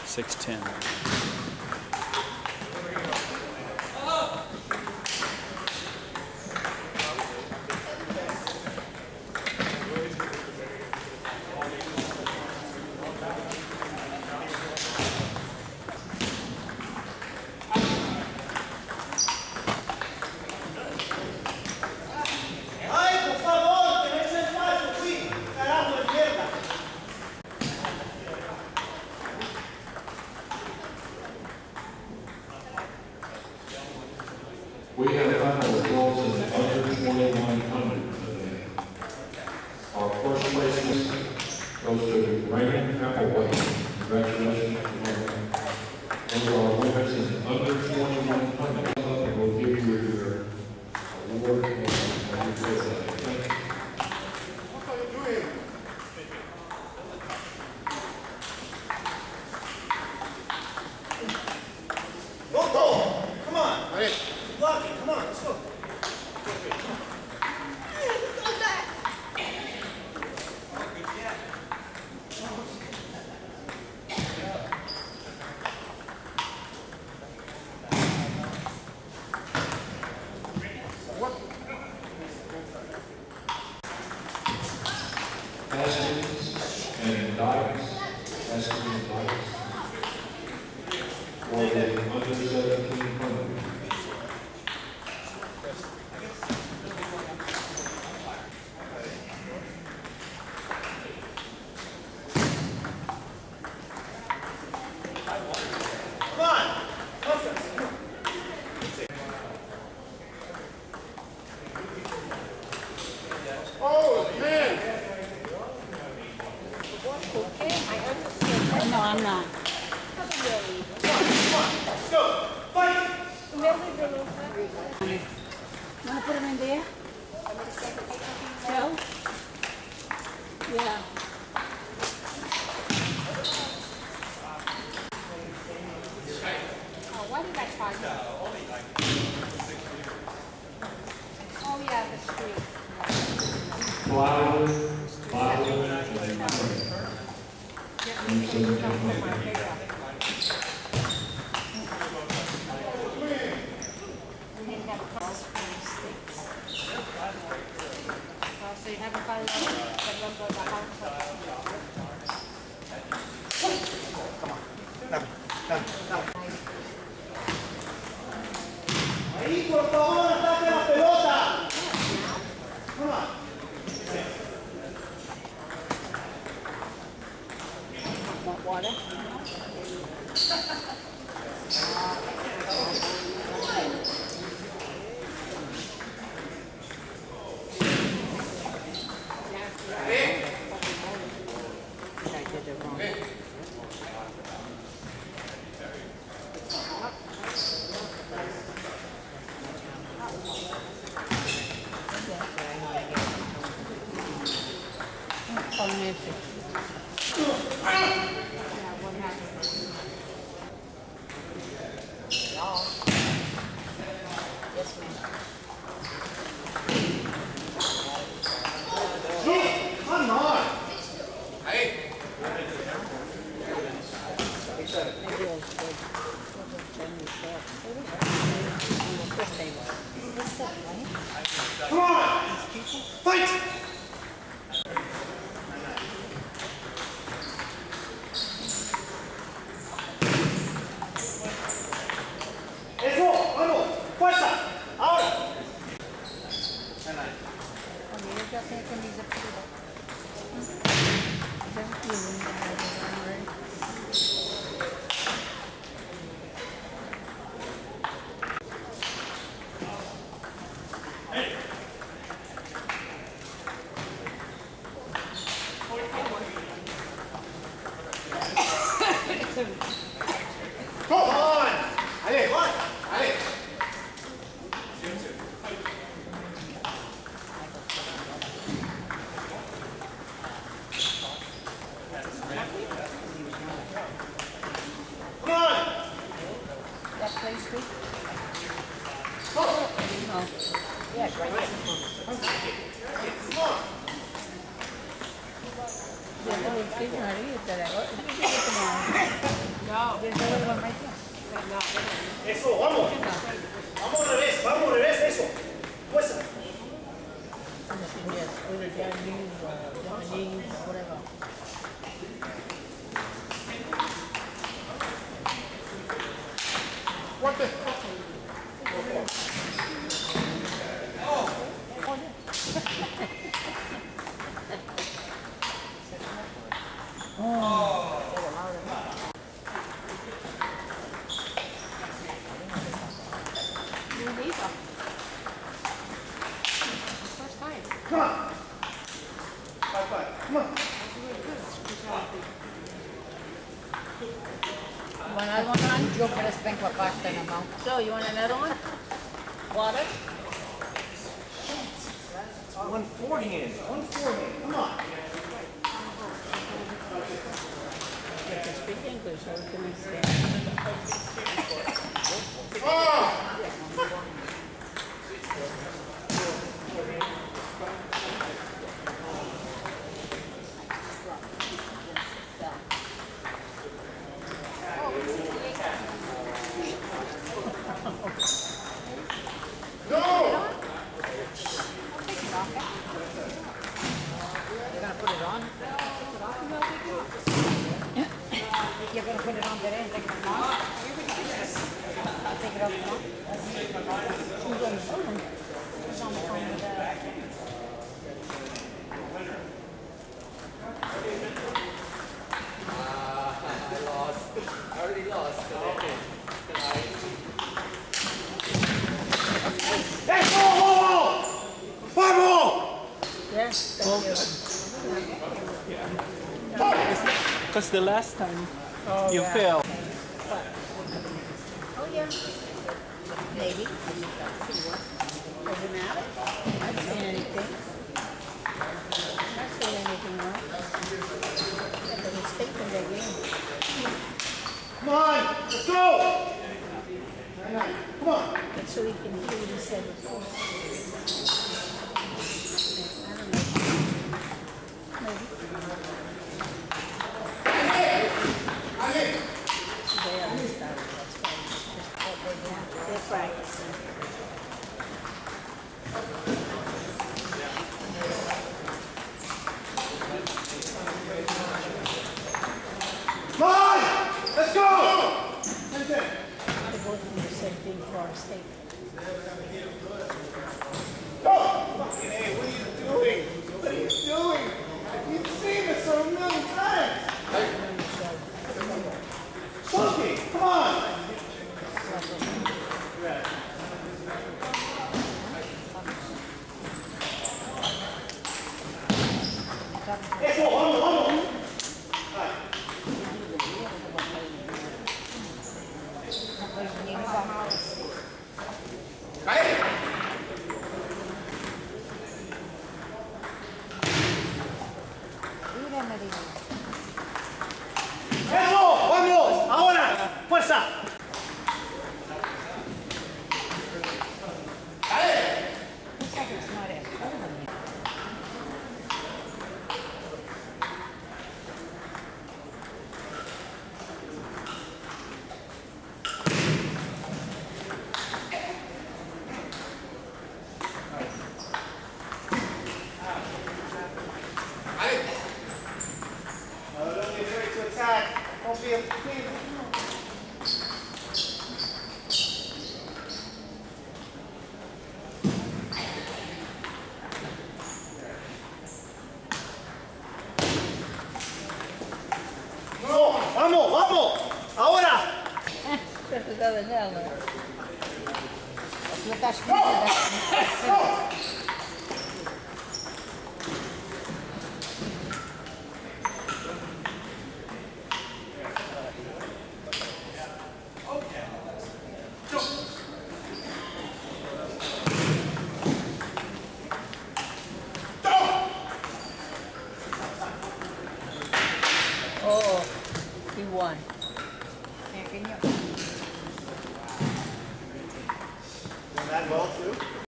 6:10. We have final results in the under 2100 today. Our first place goes to Raymond Applewhite. Congratulations. Those are our winners in the under 2100. And we'll give you your award and your visit. Thank you. What are you doing? Go! Come on! All right. Block it. Come on, let's go. Haskins and Dykes. Haskins and Dykes. For the under 1700. Oh, man! No, I'm not. Let's go! Fight! Want to put them in there? Joe? Yeah. Oh, why did I charge you? Oh, yeah, the street. Flower, and So you have a file the house. Ahí, por favor, ataque la pelota! Come on! Want water? Come on! Come on! Fight! Eso, vamos, fuerza, ahora. Come on! Allez, allez! Come on! That place too? Come on! No. Yeah, it's right here. Come on! Yeah, no, it's getting ready. It's that. What did you get tomorrow? No. Eso, vamos. Vamos al revés, eso. Fuerza. Come on. 5-5. Come on. Want another one on? Yo para sprinkler pasta naman. So, you want another one? Water? One forehand. Come on. You can speak English, so we can understand. You're going to put it on today and take it tomorrow? I'll take it off tomorrow. She's on the phone. She's on the phone with I lost. I already lost. Okay. Hey, whoa! 5-0! Yes, thank you. Because the last time you failed. Oh, yeah. Maybe. Does it matter? I didn't see anything. I'm not seeing anything wrong. There's a mistake in their game. Come on, let's go! 9-9. Come on. But so he can hear what he said before. I don't know. Maybe. They already started, that's why. They're practicing. Come on! Let's go! They both do the same thing for our state. Go! Hey, what are you doing? What are you doing? You've seen this so many times. Funky, come on! Eso, vamos! ¡Eso! ¡Vamos! ¡Ahora! ¡Fuerza! Don't be afraid to attack. Don't be afraid. No, vamos, vamos. Ahora. Você estava nela? Você está escrito. Oh, he won. Yeah, can you?